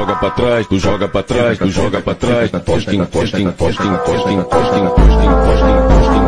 joga pra trás, tu joga pra trás, tu joga pra trás, posting, posting, posting, posting, posting, posting, posting, posting.